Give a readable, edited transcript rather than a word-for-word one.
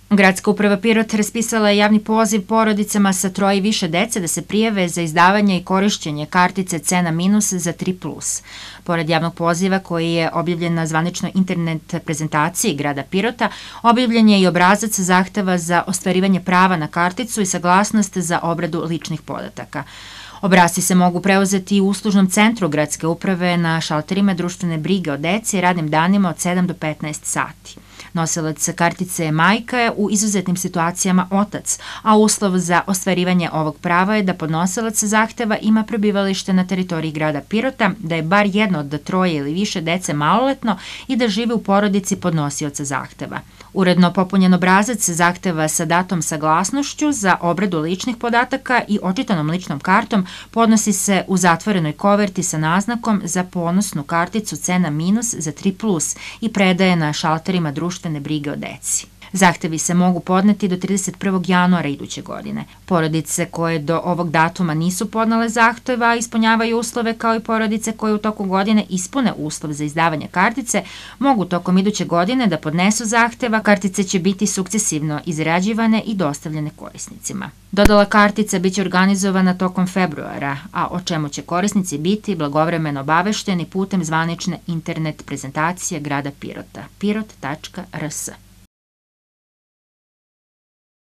Gradska uprava Pirot raspisala je javni poziv porodicama sa 3 i više dece da se prijave za izdavanje i korišćenje kartice Cena minus za 3+. Pored javnog poziva koji je objavljen na zvaničnoj internet prezentaciji grada Pirota, objavljen je i obrazac zahteva za ostvarivanje prava na karticu i saglasnost za obradu ličnih podataka. Obrasci se mogu preuzeti u uslužnom centru gradske uprave na šalterima društvene brige o deci radnim danima od 7 do 15 sati. Nosilac kartice je majka, u izuzetnim situacijama otac, a uslov za ostvarivanje ovog prava je da podnosilac zahteva ima prebivalište na teritoriji grada Pirota, da je bar jedno od 3 ili više dece maloletno i da žive u porodici podnosioca zahteva. Uredno popunjen obrazac zahteva sa datom saglasnošću za obradu ličnih podataka i očitanom ličnom kartom podnosi se u zatvorenoj koverti sa naznakom za ponosnu karticu Cena minus za 3+ i predaje na šalterima društvene brige o deci. Zahtevi se mogu podneti do 31. januara iduće godine. Porodice koje do ovog datuma nisu podnale zahteva, a ispunjavaju uslove kao i porodice koje u toku godine ispune uslov za izdavanje kartice, mogu tokom iduće godine da podnesu zahteva. Kartice će biti sukcesivno izrađivane i dostavljene korisnicima. Dodala kartica biće organizovana tokom februara, a o čemu će korisnici biti blagovremeno obavešteni putem zvanične internet prezentacije grada Pirota, pirot.rs.